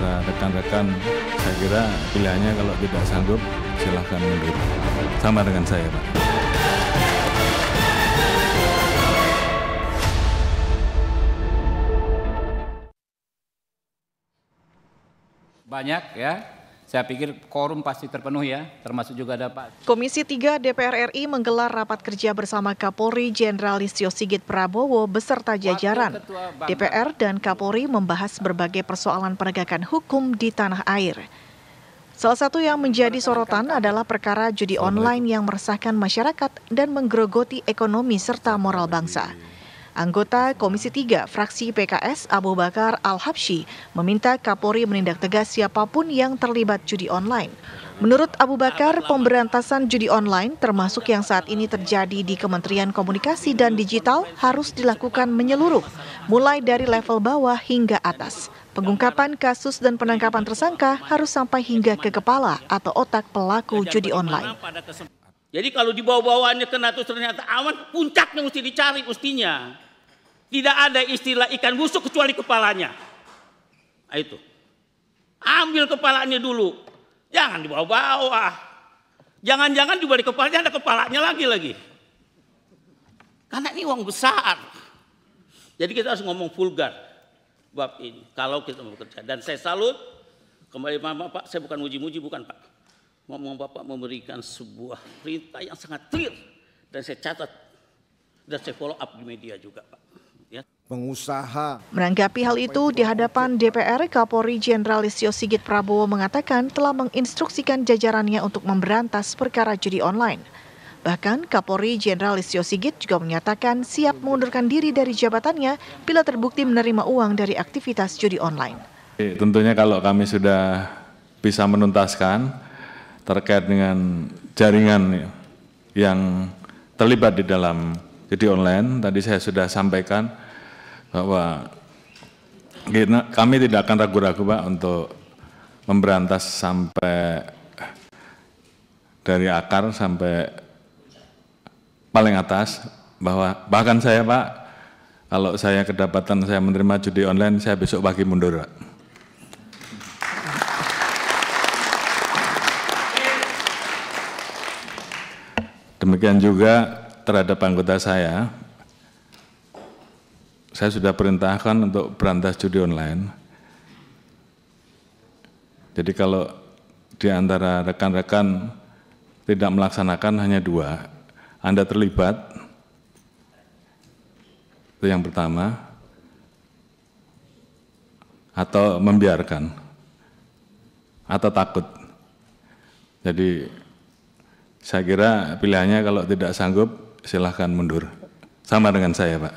antara rekan-rekan, saya kira pilihannya kalau tidak sanggup silahkan mundur. Sama dengan saya, Pak. Banyak ya. Saya pikir quorum pasti terpenuhi ya, termasuk juga ada Pak. Komisi 3 DPR RI menggelar rapat kerja bersama Kapolri Jenderal Listio Sigit Prabowo beserta jajaran. DPR dan Kapolri membahas berbagai persoalan penegakan hukum di tanah air. Salah satu yang menjadi sorotan adalah perkara judi online yang meresahkan masyarakat dan menggerogoti ekonomi serta moral bangsa. Anggota Komisi 3 fraksi PKS Abu Bakar Al-Habsyi meminta Kapolri menindak tegas siapapun yang terlibat judi online. Menurut Abu Bakar, pemberantasan judi online termasuk yang saat ini terjadi di Kementerian Komunikasi dan Digital harus dilakukan menyeluruh, mulai dari level bawah hingga atas. Pengungkapan kasus dan penangkapan tersangka harus sampai hingga ke kepala atau otak pelaku judi online. Jadi kalau di bawah-bawahnya kena terus ternyata aman, puncaknya mesti dicari mestinya. Tidak ada istilah ikan busuk kecuali kepalanya. Nah, itu. Ambil kepalanya dulu. Jangan di bawah-bawah. Jangan-jangan di balik kepalanya ada kepalanya lagi. Karena ini uang besar. Jadi kita harus ngomong vulgar bab ini. Kalau kita mau bekerja. Dan saya salut. Kembali Pak, saya bukan muji-muji, bukan Pak. Ngomong Bapak memberikan sebuah perintah yang sangat clear dan saya catat dan saya follow up di media juga, Pak. Ya. Pengusaha. Menanggapi hal itu, di hadapan DPR, Kapolri Jenderal Listio Sigit Prabowo mengatakan telah menginstruksikan jajarannya untuk memberantas perkara judi online. Bahkan Kapolri Jenderal Listio Sigit juga menyatakan siap mengundurkan diri dari jabatannya bila terbukti menerima uang dari aktivitas judi online. Tentunya kalau kami sudah bisa menuntaskan terkait dengan jaringan yang terlibat di dalam judi online, tadi saya sudah sampaikan bahwa kami tidak akan ragu-ragu Pak untuk memberantas sampai dari akar sampai paling atas, bahwa bahkan saya Pak, kalau saya kedapatan saya menerima judi online, saya besok pagi mundur Pak. Demikian juga terhadap anggota saya sudah perintahkan untuk berantas judi online. Jadi kalau di antara rekan-rekan tidak melaksanakan hanya 2, Anda terlibat, itu yang pertama, atau membiarkan, atau takut. Jadi saya kira pilihannya kalau tidak sanggup silahkan mundur. Sama dengan saya, Pak.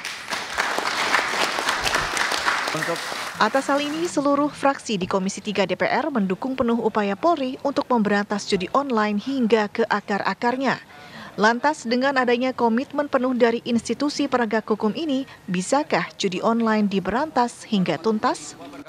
Atas hal ini, seluruh fraksi di Komisi 3 DPR mendukung penuh upaya Polri untuk memberantas judi online hingga ke akar-akarnya. Lantas, dengan adanya komitmen penuh dari institusi penegak hukum ini, bisakah judi online diberantas hingga tuntas?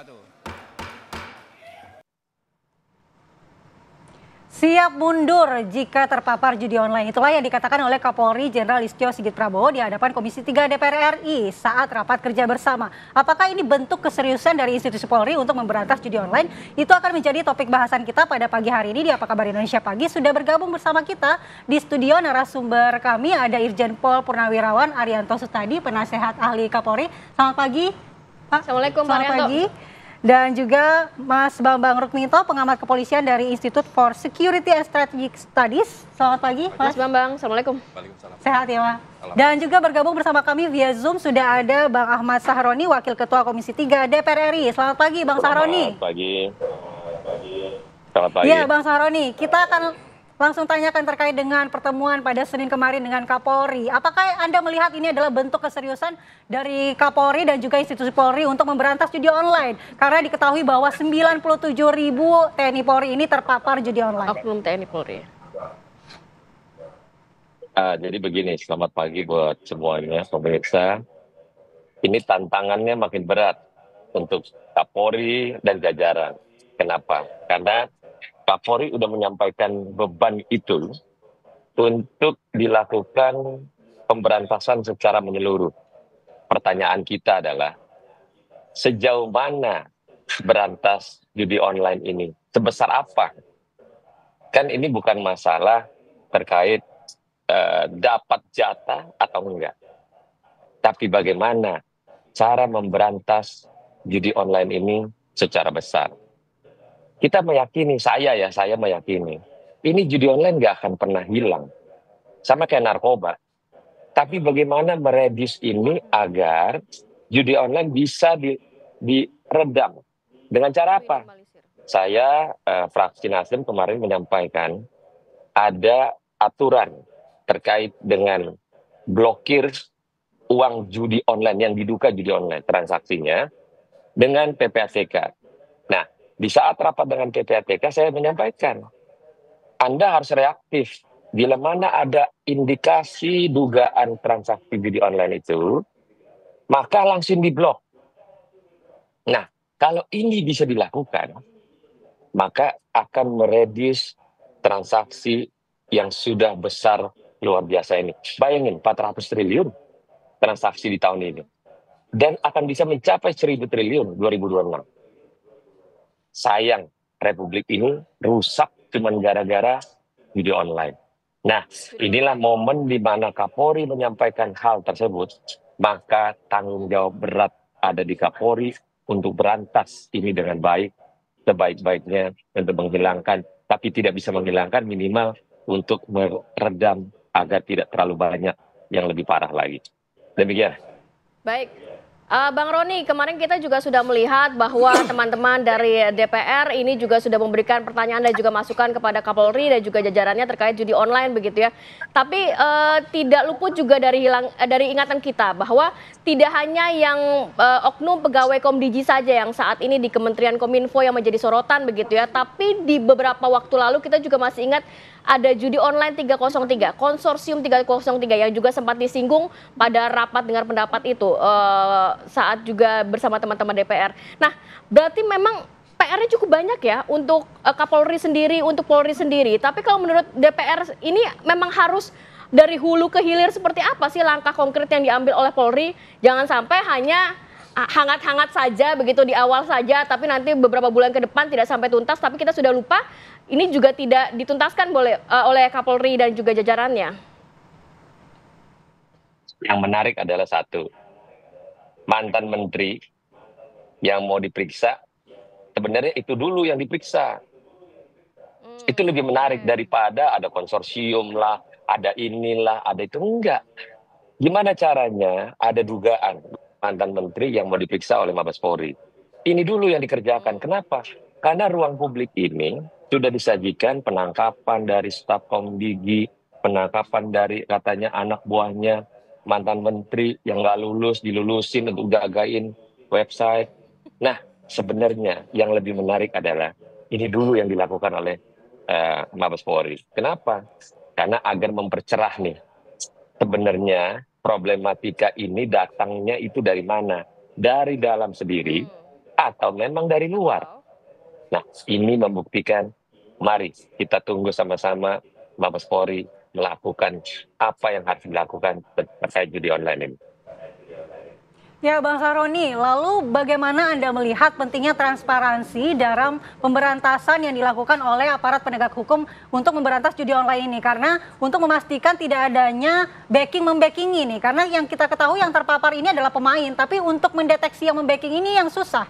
Siap mundur jika terpapar judi online. Itulah yang dikatakan oleh Kapolri Jenderal Listio Sigit Prabowo di hadapan Komisi 3 DPR RI saat rapat kerja bersama. Apakah ini bentuk keseriusan dari institusi Polri untuk memberantas judi online? Itu akan menjadi topik bahasan kita pada pagi hari ini di Apa Kabar Indonesia Pagi. Sudah bergabung bersama kita di studio narasumber kami ada Irjen Pol Purnawirawan Arianto Sutadi, penasehat ahli Kapolri. Selamat pagi, Pak. Assalamualaikum, Pak Selamat pagi. Dan juga Mas Bambang Rukminto, pengamat kepolisian dari Institute for Security and Strategic Studies. Selamat pagi, Mas Bambang. Assalamualaikum. Sehat ya, Pak. Dan juga bergabung bersama kami via Zoom sudah ada Bang Ahmad Sahroni, Wakil Ketua Komisi 3 DPR RI. Selamat pagi, Bang Sahroni. Selamat pagi. Selamat pagi. Ya, Bang Sahroni, kita akan langsung tanyakan terkait dengan pertemuan pada Senin kemarin dengan Kapolri. Apakah Anda melihat ini adalah bentuk keseriusan dari Kapolri dan juga institusi Polri untuk memberantas judi online? Karena diketahui bahwa 97.000 TNI Polri ini terpapar judi online. Oknum TNI Polri. Jadi begini, selamat pagi buat semuanya, pemirsa. Ini tantangannya makin berat untuk Kapolri dan jajaran. Kenapa? Karena Kapolri sudah menyampaikan beban itu untuk dilakukan pemberantasan secara menyeluruh. Pertanyaan kita adalah sejauh mana berantas judi online ini? Sebesar apa? Kan ini bukan masalah terkait dapat jatah atau enggak. Tapi bagaimana cara memberantas judi online ini secara besar. Kita meyakini, saya meyakini, ini judi online nggak akan pernah hilang. Sama kayak narkoba. Tapi bagaimana meredus ini agar judi online bisa diredam. Dengan cara apa? Saya, fraksi Nasdem kemarin menyampaikan ada aturan terkait dengan blokir uang judi online yang diduga judi online transaksinya dengan PPATK. Nah, di saat rapat dengan PPATK saya menyampaikan, Anda harus reaktif. Bila mana ada indikasi dugaan transaksi judi online itu, maka langsung diblok. Nah, kalau ini bisa dilakukan, maka akan meredus transaksi yang sudah besar luar biasa ini. Bayangin 400 triliun transaksi di tahun ini. Dan akan bisa mencapai 1.000 triliun 2026. Sayang, Republik ini rusak cuma gara-gara judi online. Nah, inilah momen di mana Kapolri menyampaikan hal tersebut, maka tanggung jawab berat ada di Kapolri untuk berantas ini dengan baik, sebaik-baiknya untuk menghilangkan, tapi tidak bisa menghilangkan, minimal untuk meredam agar tidak terlalu banyak yang lebih parah lagi. Demikian. Baik. Bang Roni, kemarin kita juga sudah melihat bahwa teman-teman dari DPR ini juga sudah memberikan pertanyaan dan juga masukan kepada Kapolri dan juga jajarannya terkait judi online begitu ya. Tapi tidak luput juga dari ingatan kita bahwa tidak hanya yang oknum pegawai Komdigi saja yang saat ini di Kementerian Kominfo yang menjadi sorotan begitu ya. Tapi di beberapa waktu lalu kita juga masih ingat ada judi online 303, konsorsium 303 yang juga sempat disinggung pada rapat dengar pendapat itu saat juga bersama teman-teman DPR. Nah, berarti memang PR-nya cukup banyak ya untuk Kapolri sendiri, untuk Polri sendiri. Tapi kalau menurut DPR ini memang harus dari hulu ke hilir seperti apa sih langkah konkret yang diambil oleh Polri? Jangan sampai hanya hangat-hangat saja begitu di awal saja, tapi nanti beberapa bulan ke depan tidak sampai tuntas, tapi kita sudah lupa ini juga tidak dituntaskan oleh Kapolri dan juga jajarannya. Yang menarik adalah satu, mantan menteri yang mau diperiksa, sebenarnya itu dulu yang diperiksa. Itu lebih menarik daripada ada konsorsium lah, ada inilah, ada itu. Enggak. Gimana caranya ada dugaan mantan menteri yang mau diperiksa oleh Mabes Polri. Ini dulu yang dikerjakan. Kenapa? Karena ruang publik ini sudah disajikan penangkapan dari staf Komdigi, penangkapan dari katanya anak buahnya mantan menteri yang nggak lulus, dilulusin untuk jagain website. Nah, sebenarnya yang lebih menarik adalah ini dulu yang dilakukan oleh Mabes Polri. Kenapa? Karena agar mempercerah nih. Sebenarnya problematika ini datangnya itu dari mana? Dari dalam sendiri atau memang dari luar? Nah, ini membuktikan, mari kita tunggu sama-sama Mabes Polri melakukan apa yang harus dilakukan terkait judi online ini. Ya, Bang Saroni, lalu bagaimana Anda melihat pentingnya transparansi dalam pemberantasan yang dilakukan oleh aparat penegak hukum untuk memberantas judi online ini? Karena untuk memastikan tidak adanya backing-membacking ini, karena yang kita ketahui yang terpapar ini adalah pemain, tapi untuk mendeteksi yang membacking ini yang susah.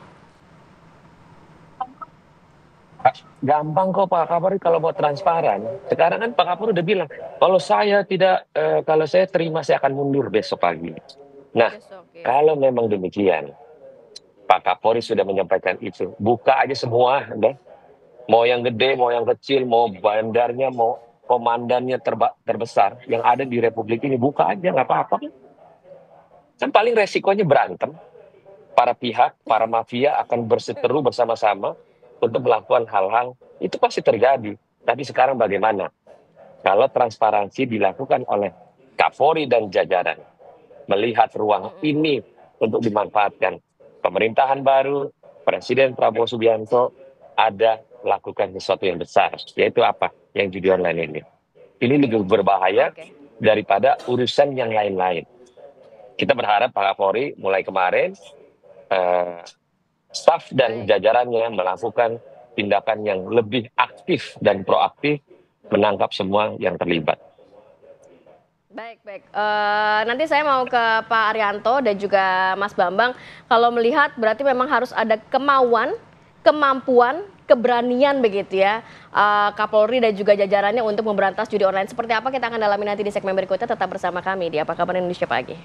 Gampang kok Pak Kapolri kalau mau transparan. Sekarang kan Pak Kapolri udah bilang, kalau saya terima saya akan mundur besok pagi. Nah, kalau memang demikian, Pak Kapolri sudah menyampaikan itu, buka aja semua, deh. Mau yang gede, mau yang kecil, mau bandarnya, mau komandannya terbesar yang ada di Republik ini, buka aja, nggak apa-apa. Kan paling resikonya berantem. Para pihak, para mafia akan berseteru bersama-sama untuk melakukan hal-hal, itu pasti terjadi. Tapi sekarang bagaimana? Kalau transparansi dilakukan oleh Kapolri dan jajaran, melihat ruang ini untuk dimanfaatkan. Pemerintahan baru, Presiden Prabowo Subianto ada lakukan sesuatu yang besar, yaitu apa? Yang judi online ini. Ini lebih berbahaya daripada urusan yang lain-lain. Kita berharap Pak Kapolri mulai kemarin staf dan jajarannya melakukan tindakan yang lebih aktif dan proaktif menangkap semua yang terlibat. Baik. Nanti saya mau ke Pak Arianto dan juga Mas Bambang. Kalau melihat berarti memang harus ada kemauan, kemampuan, keberanian begitu ya Kapolri dan juga jajarannya untuk memberantas judi online. Seperti apa kita akan dalami nanti di segmen berikutnya. Tetap bersama kami di Apa Kabar Indonesia Pagi.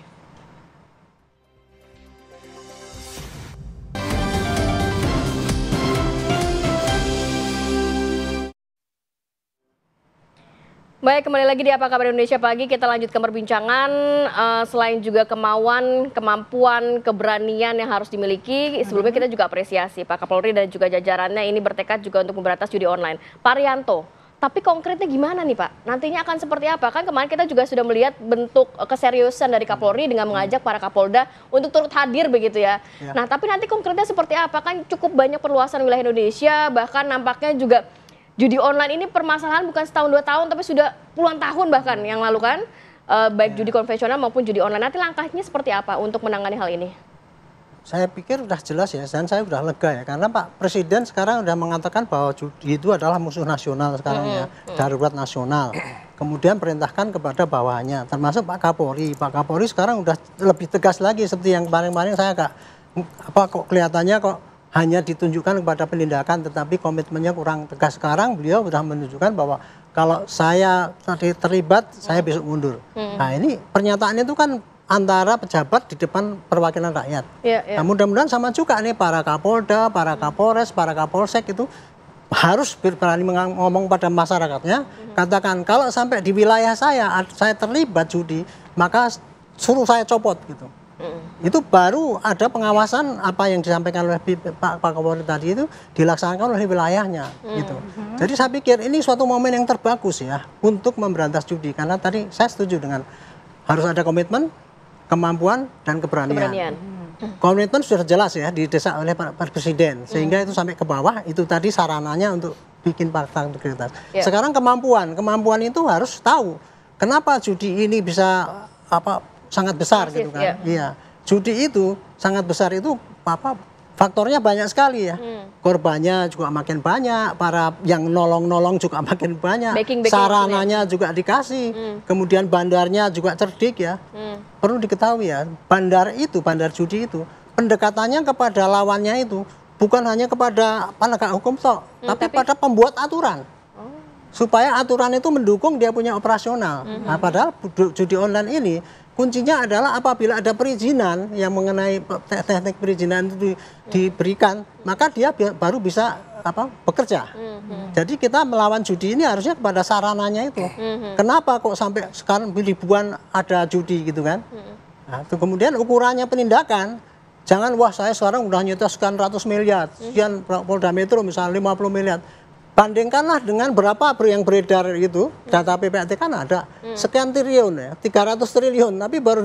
Baik, kembali lagi di Apa Kabar Indonesia Pagi. Kita lanjutkan perbincangan. Selain juga kemauan, kemampuan, keberanian yang harus dimiliki, sebelumnya kita juga apresiasi Pak Kapolri dan juga jajarannya ini bertekad juga untuk memberantas judi online. Pak Rianto, tapi konkretnya gimana nih Pak? Nantinya akan seperti apa? Kan kemarin kita juga sudah melihat bentuk keseriusan dari Kapolri dengan mengajak para Kapolda untuk turut hadir begitu ya. Nah, tapi nanti konkretnya seperti apa? Kan cukup banyak perluasan wilayah Indonesia, bahkan nampaknya juga judi online ini permasalahan bukan setahun 2 tahun, tapi sudah puluhan tahun bahkan yang lalu kan, baik judi konvensional maupun judi online. Nanti langkahnya seperti apa untuk menangani hal ini? Saya pikir sudah jelas ya, dan saya sudah lega ya, karena Pak Presiden sekarang sudah mengatakan bahwa judi itu adalah musuh nasional sekarang ya, darurat nasional. Kemudian perintahkan kepada bawahannya, termasuk Pak Kapolri. Pak Kapolri sekarang sudah lebih tegas lagi, seperti yang kemarin-kemarin saya agak kok kelihatannya kok hanya ditunjukkan kepada penindakan, tetapi komitmennya kurang tegas. Sekarang beliau sudah menunjukkan bahwa kalau saya terlibat, saya besok mundur. Nah ini pernyataan itu kan antara pejabat di depan perwakilan rakyat. Nah, mudah-mudahan sama juga nih para Kapolda, para Kapolres, para Kapolsek itu harus berani ngomong pada masyarakatnya. Katakan kalau sampai di wilayah saya terlibat judi, maka suruh saya copot gitu. Itu baru ada pengawasan apa yang disampaikan oleh Pak Kapolri tadi itu dilaksanakan oleh wilayahnya gitu. Jadi saya pikir ini suatu momen yang terbagus ya untuk memberantas judi, karena tadi saya setuju dengan harus ada komitmen, kemampuan dan keberanian. Komitmen sudah jelas ya didesak oleh Pak Presiden sehingga itu sampai ke bawah, itu tadi sarananya untuk bikin partai integritas. Sekarang kemampuan itu harus tahu kenapa judi ini bisa sangat besar gitu kan. Iya. Judi itu sangat besar itu faktornya banyak sekali ya. Korbannya juga makin banyak, para yang nolong-nolong juga makin banyak. Sarananya juga dikasih. Kemudian bandarnya juga cerdik ya. Perlu diketahui ya, bandar judi itu pendekatannya kepada lawannya itu bukan hanya kepada penegak hukum tapi pada pembuat aturan. Supaya aturan itu mendukung dia punya operasional. Nah, padahal judi online ini kuncinya adalah apabila ada perizinan yang mengenai teknik perizinan itu diberikan, maka dia baru bisa bekerja. Jadi kita melawan judi ini harusnya kepada sarananya itu. Kenapa kok sampai sekarang ribuan ada judi gitu kan? Nah, kemudian ukurannya penindakan, jangan wah saya sekarang udah nyita sekian ratus miliar, sekian Polda Metro misalnya 50 miliar. Bandingkanlah dengan berapa yang beredar itu, data PPAT kan ada sekian triliun ya, 300 triliun, tapi baru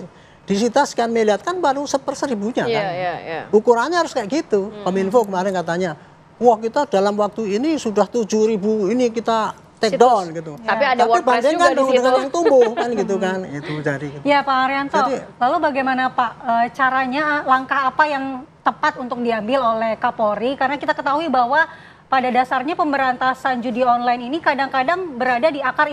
disita sekian miliar, kan baru 1/1000-nya kan. Ukurannya harus kayak gitu. Kominfo kemarin katanya, wah kita dalam waktu ini sudah 7.000 ini kita take down gitu. Tapi ada WordPress juga di situ. Dengan yang tumbuh kan gitu kan. Itu jadi. Gitu. Ya Pak Arianto, lalu bagaimana Pak caranya, langkah apa yang tepat untuk diambil oleh Kapolri? Karena kita ketahui bahwa pada dasarnya pemberantasan judi online ini kadang-kadang berada di akar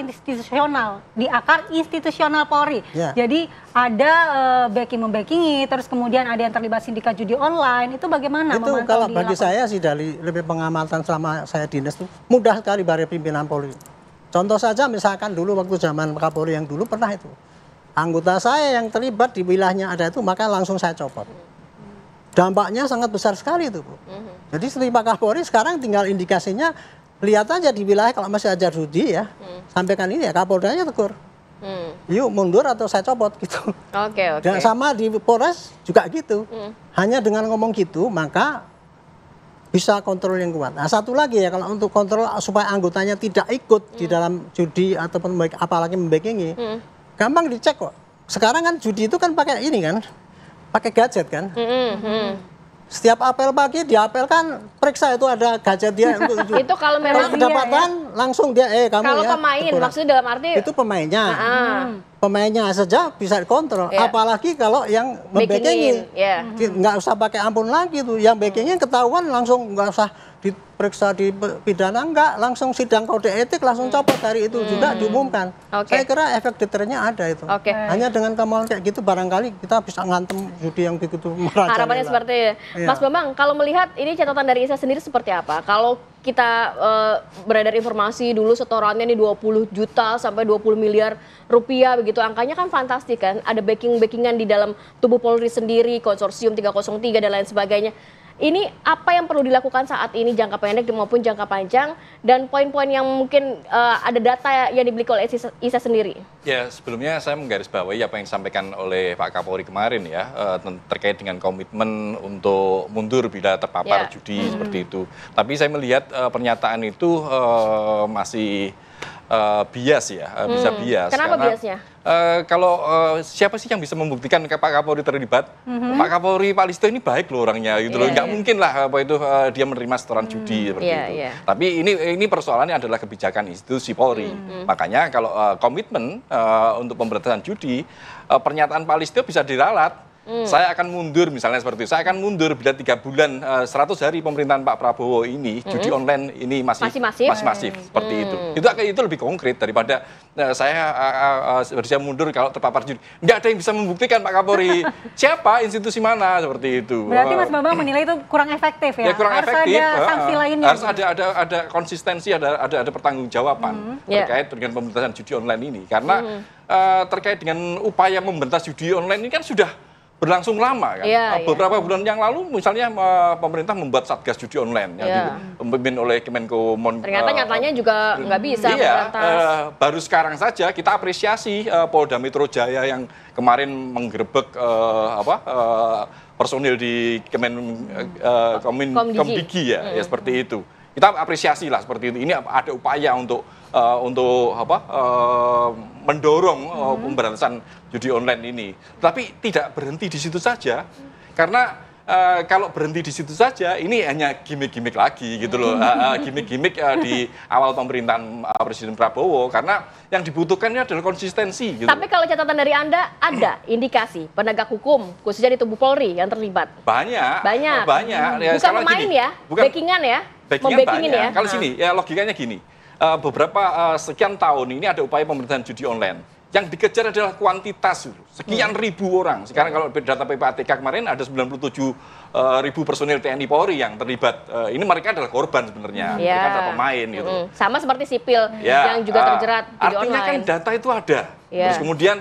institusional Polri. Jadi ada backing-membackingi, terus kemudian ada yang terlibat sindikat judi online. Itu bagaimana? Itu kalau bagi saya sih dari lebih pengamatan selama saya dinas itu mudah sekali dari pimpinan Polri. Contoh saja misalkan dulu waktu zaman Kapolri yang dulu pernah itu. Anggota saya yang terlibat di wilayahnya ada itu, maka langsung saya copot. Dampaknya sangat besar sekali itu, Bu. Jadi seperti Pak Kapolri sekarang tinggal indikasinya, lihat aja di wilayah kalau masih ada judi ya, sampaikan ini ya Kapoldanya tegur. Yuk mundur atau saya copot gitu. Dan sama di Polres juga gitu. Hanya dengan ngomong gitu maka bisa kontrol yang kuat. Nah satu lagi ya, kalau untuk kontrol supaya anggotanya tidak ikut di dalam judi ataupun apalagi membackingi, gampang dicek kok. Sekarang kan judi itu kan pakai ini kan, pakai gadget kan. Setiap apel pagi diapelkan periksa itu ada gadget dia untuk itu. Itu kalau memang kedapatan langsung dia kamu kalau ya. pemain teguran. maksudnya dalam arti Itu pemainnya. Pemainnya saja bisa dikontrol. Iya. Apalagi kalau yang backingin, membackingi. ya. Nggak usah pakai ampun lagi tuh. Yang backingin ketahuan langsung nggak usah diperiksa di pidana, enggak, langsung sidang kode etik langsung copot hari itu juga diumumkan. Oke. Saya kira efek deternya ada itu. Oke. Hanya dengan kemauan kayak gitu barangkali kita bisa ngantem judi yang begitu merajalela. Harapannya seperti itu. Iya. Mas Bambang, kalau melihat ini catatan dari ISA sendiri seperti apa? Kalau kita beredar informasi dulu setorannya nih 20 juta sampai 20 miliar rupiah begitu, angkanya kan fantastik kan, ada backingan di dalam tubuh Polri sendiri, konsorsium 303 dan lain sebagainya. Ini apa yang perlu dilakukan saat ini jangka pendek maupun jangka panjang, dan poin-poin yang mungkin ada data yang dimiliki oleh ISA sendiri? Ya, sebelumnya saya menggarisbawahi apa yang disampaikan oleh Pak Kapolri kemarin ya, terkait dengan komitmen untuk mundur bila terpapar judi seperti itu. Tapi saya melihat pernyataan itu masih bias ya, bisa bias. Kenapa karena, biasnya? Kalau siapa sih yang bisa membuktikan Pak Kapolri terlibat? Pak Kapolri Pak Listio ini baik loh orangnya gitu loh. Nggak mungkin lah apa itu dia menerima setoran judi seperti itu. Tapi ini persoalannya adalah kebijakan institusi Polri. Makanya kalau komitmen untuk pemberantasan judi, pernyataan Pak Listio bisa diralat. Saya akan mundur misalnya seperti itu. Saya akan mundur bila 3 bulan 100 hari pemerintahan Pak Prabowo ini judi online ini masih masif seperti itu. Itu lebih konkret daripada saya bersiap mundur kalau terpapar judi. Nggak ada yang bisa membuktikan Pak Kapolri siapa, institusi mana seperti itu. Berarti Mas Bambang menilai itu kurang efektif ya? Ya kurang harus efektif. Ada sanksi lainnya. Harus ada konsistensi, ada pertanggungjawaban terkait dengan pemberantasan judi online ini. Karena terkait dengan upaya memberantas judi online ini kan sudah berlangsung lama kan. Beberapa bulan yang lalu misalnya pemerintah membuat Satgas Judi Online yang dipimpin oleh Kemenko. Ternyata nyatanya juga nggak bisa memberantas. Baru sekarang saja kita apresiasi Polda Metro Jaya yang kemarin menggerebek personil di Komdigi ya seperti itu. Kita apresiasi lah seperti itu. Ini ada upaya untuk mendorong pemberantasan judi online ini. Tapi tidak berhenti di situ saja, karena kalau berhenti di situ saja, ini hanya gimmick-gimmick lagi gitu loh, gimmick-gimmick di awal pemerintahan Presiden Prabowo, karena yang dibutuhkan ini adalah konsistensi. Gitu. Tapi kalau catatan dari Anda, ada indikasi penegak hukum khususnya di tubuh Polri yang terlibat? Banyak. Ya, bukan pemain gini, ya, backingan ya, membackingin ya. Kalau sini, ya logikanya gini. Beberapa sekian tahun ini ada upaya pemberantasan judi online. Yang dikejar adalah kuantitas, sekian ribu orang. Sekarang kalau data PPATK kemarin ada 97 ribu personil TNI Polri yang terlibat. Ini mereka adalah korban sebenarnya, mereka adalah pemain gitu. Sama seperti sipil yang juga terjerat judi online. Artinya kan data itu ada. Terus kemudian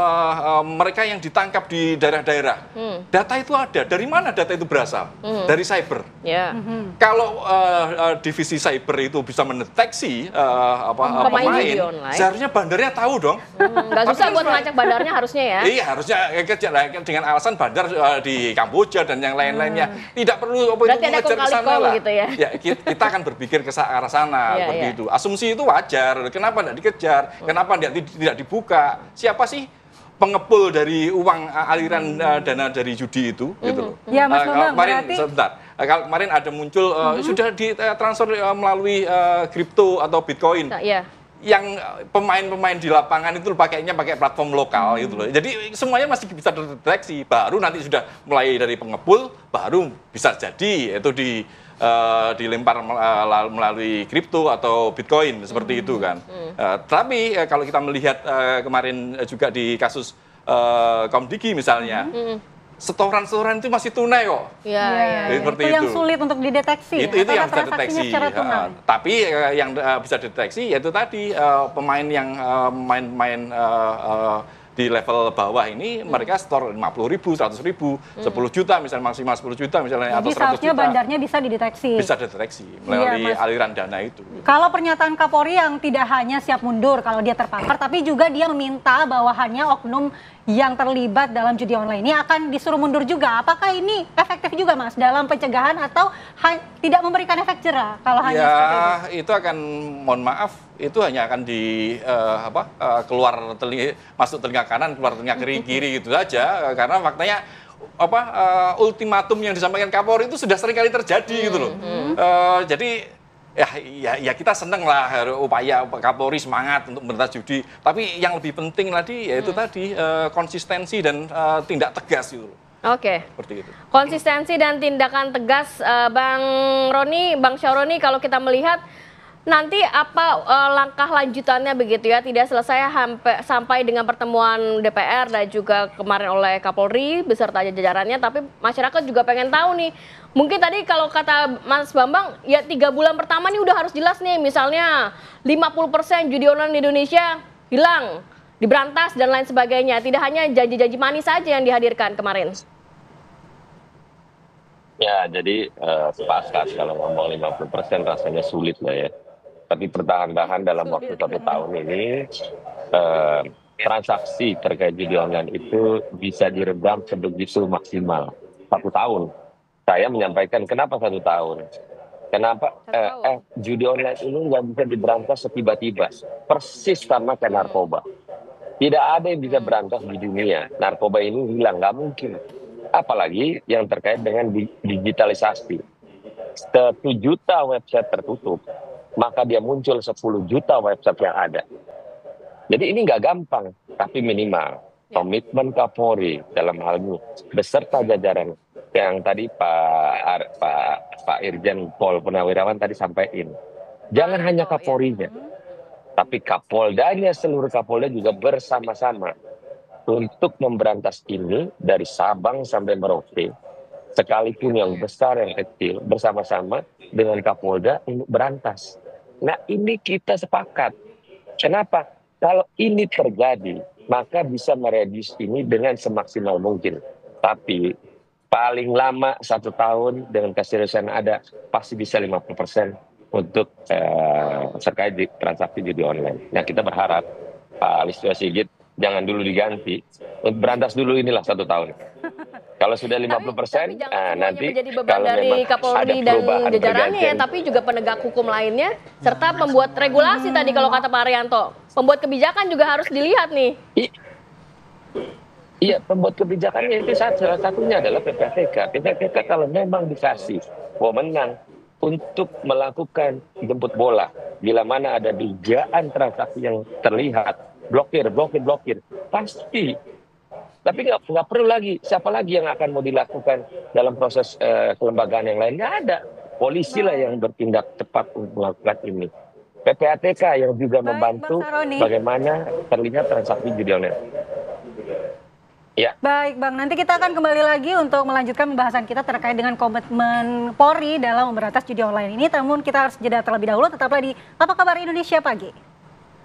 mereka yang ditangkap di daerah-daerah, data itu ada. Dari mana data itu berasal? Dari cyber. Kalau divisi cyber itu bisa mendeteksi pemain, seharusnya bandarnya tahu dong. Nggak susah buat melacak bandarnya harusnya ya. Iya, harusnya dengan alasan bandar di Kamboja dan yang lain-lainnya. Tidak perlu mengejar ke sana lah. Gitu ya. Kita akan berpikir ke arah sana seperti itu. Asumsi itu wajar. Kenapa tidak dikejar? Kenapa tidak dibuka? Siapa sih pengepul dari uang aliran dana dari judi itu? Gitu. Ya, Mas Bambang, kalau kemarin ada muncul sudah ditransfer melalui kripto atau Bitcoin. Yang pemain-pemain di lapangan itu pakainya pakai platform lokal gitu loh. Jadi semuanya masih bisa terdeteksi. Baru nanti sudah mulai dari pengepul, baru bisa jadi itu dilempar melalui kripto atau Bitcoin seperti itu kan. Tapi kalau kita melihat kemarin juga di kasus Komdigi misalnya, setoran-setoran itu masih tunai kok. Seperti itu yang sulit untuk dideteksi. Itu yang bisa deteksi. Tapi yang bisa deteksi yaitu tadi pemain yang main di level bawah ini mereka store 50.000, 100.000, 10 juta misalnya, maksimal 10 juta misalnya. Jadi atau 100 juta. seharusnya bandarnya bisa dideteksi. Bisa deteksi melalui aliran dana itu. Kalau pernyataan Kapolri yang tidak hanya siap mundur kalau dia terpapar, tapi juga dia meminta bawahannya oknum yang terlibat dalam judi online ini akan disuruh mundur juga. Apakah ini efektif juga, Mas, dalam pencegahan atau tidak memberikan efek jera kalau hanya seperti itu? Itu akan, mohon maaf, itu hanya akan keluar telinga, masuk telinga kanan, keluar telinga kiri gitu saja. Karena faktanya ultimatum yang disampaikan Kapolri itu sudah sering kali terjadi gitu loh. Jadi ya kita seneng lah upaya Kapolri semangat untuk memberantas judi. Tapi yang lebih penting tadi yaitu tadi konsistensi dan tindak tegas gitu loh. Oke. Seperti itu. Konsistensi dan tindakan tegas, Bang Roni, Bang Syahroni, kalau kita melihat nanti apa langkah lanjutannya begitu ya, tidak selesai sampai dengan pertemuan DPR dan juga kemarin oleh Kapolri beserta jajarannya, tapi masyarakat juga pengen tahu nih. Mungkin tadi kalau kata Mas Bambang, ya 3 bulan pertama nih udah harus jelas nih, misalnya 50% judi online di Indonesia hilang, diberantas dan lain sebagainya. Tidak hanya janji-janji manis saja yang dihadirkan kemarin. Ya, jadi sepakat kalau ngomong 50% rasanya sulit lah ya. Tapi bertahan-tahan dalam waktu 1 tahun ini, transaksi terkait judi online itu bisa diredam sebegitu maksimal 1 tahun. Saya menyampaikan kenapa 1 tahun. Kenapa judi online ini nggak bisa diberantas setiba-tiba. Persis sama kayak narkoba. Tidak ada yang bisa berantas di dunia. Narkoba ini hilang, nggak mungkin. Apalagi yang terkait dengan digitalisasi. 1 juta website tertutup, maka dia muncul 10 juta website yang ada. Jadi ini nggak gampang, tapi minimal komitmen Kapolri dalam hal ini beserta jajaran yang tadi Pak Irjen Pol Purnawirawan tadi sampaikan. Jangan hanya Kapolrinya, tapi Kapoldanya, seluruh Kapolda juga bersama-sama untuk memberantas ini dari Sabang sampai Merauke, sekalipun yang besar yang kecil, bersama-sama dengan Kapolda untuk berantas. Nah ini kita sepakat. Kenapa? Kalau ini terjadi, maka bisa meredius ini dengan semaksimal mungkin. Tapi paling lama 1 tahun dengan keseriusan ada, pasti bisa 50% untuk terkait di transaksi judi online. Nah kita berharap Pak Listio Sigit jangan dulu diganti, berantas dulu inilah 1 tahun. Kalau sudah 50%, nanti menjadi beban dari Kapolri dan jajarannya ya, tapi juga penegak hukum lainnya, serta pembuat regulasi tadi kalau kata Pak Arianto. Pembuat kebijakan juga harus dilihat nih. Iya, pembuat kebijakannya itu salah satunya adalah PPATK. PPATK kalau memang dikasih wewenang untuk melakukan jemput bola, bila mana ada dugaan transaksi yang terlihat, blokir, pasti. Tapi nggak perlu lagi, siapa lagi yang akan mau dilakukan dalam proses kelembagaan yang lain? Nggak ada. Polisi lah yang bertindak cepat untuk melakukan ini. PPATK yang juga membantu bagaimana terlihat transaksi judi online. Ya. Baik Bang, nanti kita akan kembali lagi untuk melanjutkan pembahasan kita terkait dengan komitmen Polri dalam memberantas judi online ini. Namun kita harus jeda terlebih dahulu, tetaplah di Apa Kabar Indonesia Pagi.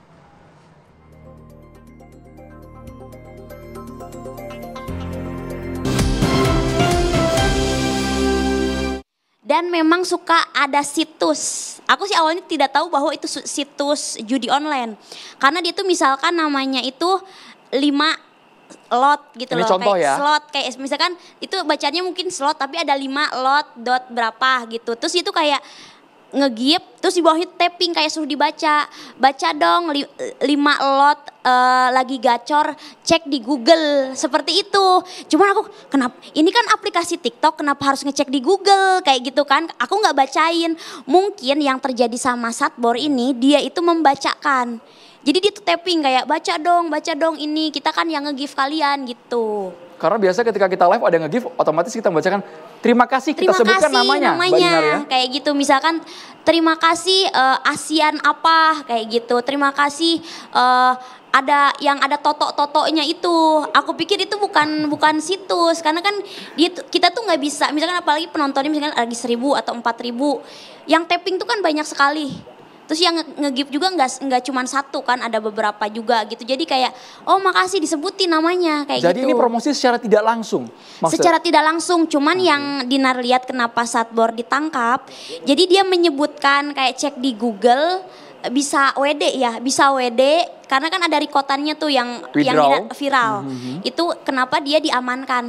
Dan memang suka ada situs. Aku sih awalnya tidak tahu bahwa itu situs judi online. Karena dia tuh misalkan namanya itu 5 lot gitu. Ini loh. Contoh kayak ya? Slot, kayak misalkan itu bacanya mungkin slot tapi ada 5 lot dot berapa gitu. Terus itu kayak ngegip, terus di bawahnya tapping kayak suruh dibaca. Baca dong 5 lot lagi gacor, cek di Google, seperti itu. Cuman aku, kenapa, ini kan aplikasi TikTok, kenapa harus ngecek di Google, kayak gitu kan. Aku nggak bacain, mungkin yang terjadi sama Satbor ini, dia itu membacakan. Jadi dia tuh tapping kayak, baca dong ini, kita kan yang nge-give kalian gitu. Karena biasa ketika kita live ada nge-give, otomatis kita membacakan terima kasih, kita sebutkan namanya. Ya? Kayak gitu, misalkan terima kasih ASEAN apa, kayak gitu. Terima kasih ada yang ada totok-totoknya itu. Aku pikir itu bukan situs, karena kan kita tuh nggak bisa, misalkan apalagi penontonnya misalkan lagi 1.000 atau 4.000. Yang tapping tuh kan banyak sekali. Terus yang nge-give juga nggak cuma 1 kan, ada beberapa juga gitu. Jadi kayak, oh makasih disebutin namanya kayak Jadi gitu. Jadi ini promosi secara tidak langsung? Secara tidak langsung, cuman yang Dinar lihat kenapa Satbor ditangkap. Jadi dia menyebutkan kayak cek di Google, bisa WD ya, bisa WD. Karena kan ada rekotannya tuh yang viral. Itu kenapa dia diamankan.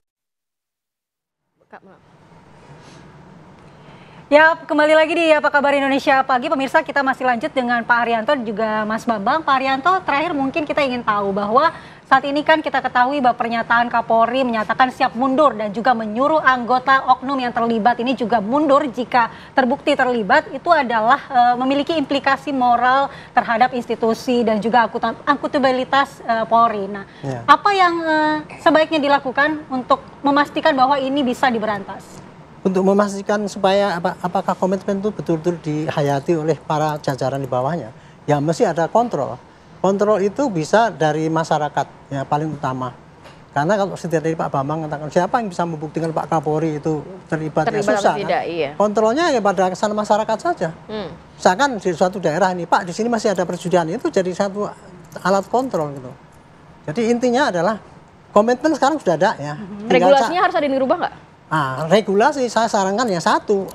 Ya, kembali lagi di Apa Kabar Indonesia Pagi. Pemirsa, kita masih lanjut dengan Pak Arianto dan juga Mas Bambang. Pak Arianto, terakhir mungkin kita ingin tahu bahwa Saat ini kan kita ketahui bahwa pernyataan Kapolri menyatakan siap mundur dan juga menyuruh anggota oknum yang terlibat ini juga mundur jika terbukti terlibat, itu adalah memiliki implikasi moral terhadap institusi dan juga akuntabilitas Polri. Nah, apa yang sebaiknya dilakukan untuk memastikan bahwa ini bisa diberantas? Untuk memastikan supaya apakah komitmen itu betul-betul dihayati oleh para jajaran di bawahnya, ya mesti ada kontrol. Kontrol itu bisa dari masyarakat, ya paling utama. Karena kalau seperti Pak Bambang katakan, siapa yang bisa membuktikan Pak Kapolri itu terlibat ya susah kan? Iya. Kontrolnya ya pada kesana masyarakat saja. Misalkan di suatu daerah ini, Pak di sini masih ada perjudian, itu jadi satu alat kontrol gitu. Jadi intinya adalah komitmen sekarang sudah ada ya. Regulasinya harus ada yang dirubah nggak? Regulasi saya sarankan yang satu,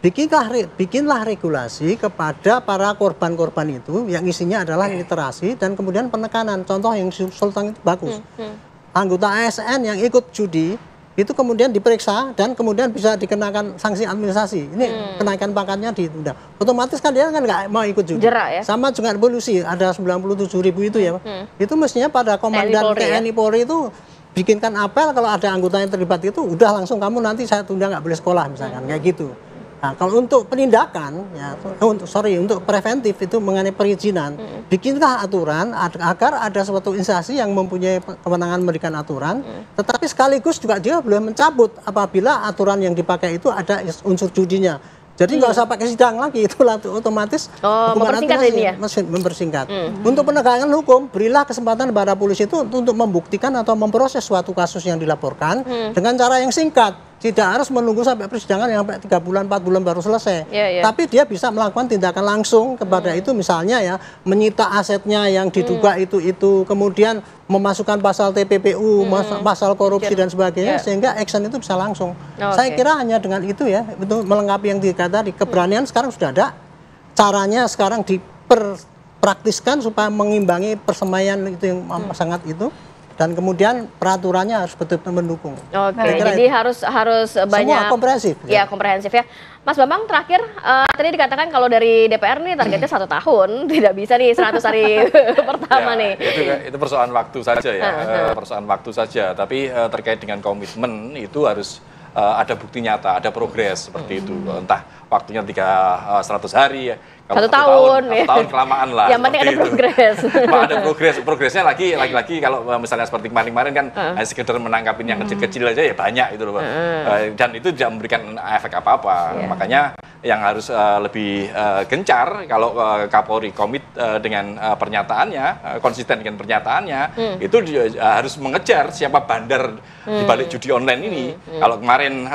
bikinlah regulasi kepada para korban-korban itu yang isinya adalah literasi dan kemudian penekanan. Contoh yang Sultan itu bagus. Anggota ASN yang ikut judi itu kemudian diperiksa dan kemudian bisa dikenakan sanksi administrasi. Ini kenaikan pangkatnya ditunda. Otomatis kan dia kan nggak mau ikut judi. Jerak, ya? Sama juga polusi, ada 97.000 itu ya. Itu mestinya pada komandan TNI Polri itu bikinkan apel kalau ada anggota yang terlibat itu, udah langsung kamu nanti saya tunda nggak boleh sekolah misalkan, kayak gitu. Nah, kalau untuk penindakan, ya, untuk preventif itu mengenai perizinan, bikinlah aturan agar ada suatu instansi yang mempunyai kewenangan memberikan aturan, tetapi sekaligus juga dia boleh mencabut apabila aturan yang dipakai itu ada unsur judinya. Jadi nggak usah pakai sidang lagi, itu otomatis hukuman administrasi mempersingkat. Untuk penegakan hukum, berilah kesempatan kepada polisi itu untuk membuktikan atau memproses suatu kasus yang dilaporkan dengan cara yang singkat. Tidak harus menunggu sampai persidangan yang sampai 3 bulan, 4 bulan baru selesai. Tapi dia bisa melakukan tindakan langsung kepada itu, misalnya ya menyita asetnya yang diduga itu, kemudian memasukkan pasal TPPU, pasal korupsi dan sebagainya, sehingga action itu bisa langsung. Saya kira hanya dengan itu ya, itu melengkapi yang dikata di keberanian sekarang sudah ada. Caranya sekarang diperpraktiskan supaya mengimbangi persemaian itu yang sangat itu. Dan kemudian peraturannya harus betul-betul mendukung. Jadi harus banyak. Semua komprehensif. Ya, komprehensif ya. Mas Bambang, terakhir tadi dikatakan kalau dari DPR nih targetnya 1 tahun, tidak bisa nih 100 hari pertama nih. Itu persoalan waktu saja ya, persoalan waktu saja. Tapi terkait dengan komitmen itu harus ada bukti nyata, ada progres seperti itu. Entah waktunya 100 hari ya. 1 tahun, 1 tahun kelamaan lah. Yang penting ada progres. Ada progresnya lagi kalau misalnya seperti kemarin kan sekedar menangkapin yang kecil-kecil aja ya banyak itu loh. Dan itu tidak memberikan efek apa-apa. Makanya yang harus lebih gencar kalau Kapolri komit dengan pernyataannya, konsisten dengan pernyataannya, itu harus mengejar siapa bandar di balik judi online ini. Kalau kemarin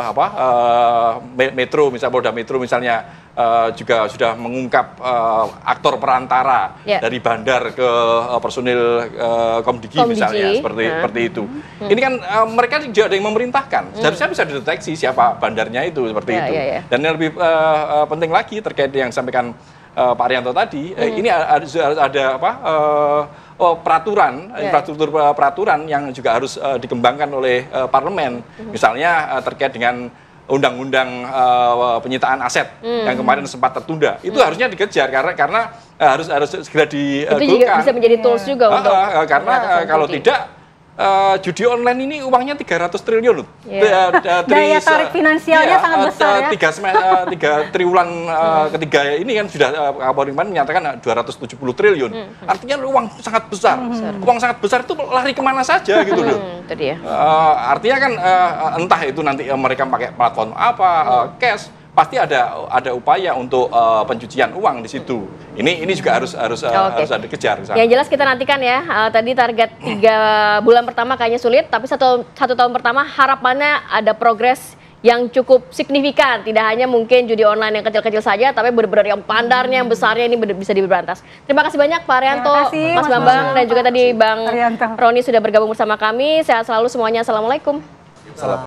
Metro, misalnya Polda Metro misalnya juga sudah mengungkap aktor perantara dari bandar ke personil Komdigi misalnya, seperti itu. Ini kan mereka juga ada yang memerintahkan. Seharusnya bisa dideteksi siapa bandarnya itu seperti itu. Dan yang lebih penting lagi terkait yang disampaikan Pak Arianto tadi, ini harus ada peraturan, infrastruktur peraturan yang juga harus dikembangkan oleh parlemen. Misalnya terkait dengan undang-undang penyitaan aset yang kemarin sempat tertunda, itu harusnya dikejar karena harus segera digulkan. Itu juga bisa menjadi tools juga untuk karena kalau tidak judi online ini uangnya 300 triliun loh. Daya tarik finansialnya sangat besar ya. 3 triwulan ketiga ini kan sudah Kapolri menyatakan 270 triliun. Artinya uang sangat besar. Uang sangat besar itu lari kemana saja gitu loh. Itu dia. Artinya kan entah itu nanti mereka pakai platform apa, cash, pasti ada upaya untuk pencucian uang di situ. Ini juga harus ada kejar. Yang jelas kita nantikan ya. Tadi target 3 bulan pertama kayaknya sulit, tapi satu tahun pertama harapannya ada progres yang cukup signifikan. Tidak hanya mungkin judi online yang kecil-kecil saja, tapi benar-benar yang pandarnya, yang besarnya ini bisa diberantas. Terima kasih banyak Pak Arianto, Mas Bambang, dan juga tadi Bang Roni sudah bergabung bersama kami. Sehat selalu semuanya. Assalamualaikum.